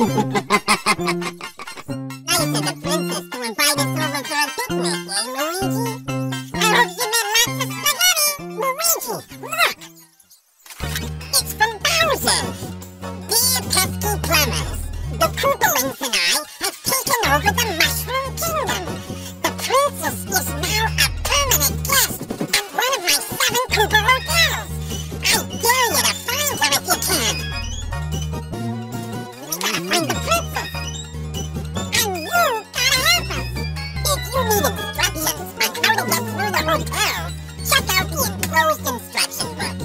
Nice of the princess to invite us over for a picnic, eh, Luigi? I hope you made lots of spaghetti! Luigi, look! It's from Bowser! Dear pesky plumbers, the Koopalings and I have taken over the Mushroom Kingdom. The princess is now a permanent guest at one of my 7 Koopa hotels. I dare you to find her if you can. We gotta find the princess. And you gotta help us. If you need instructions on how to get through the hotel, check out the enclosed instruction book.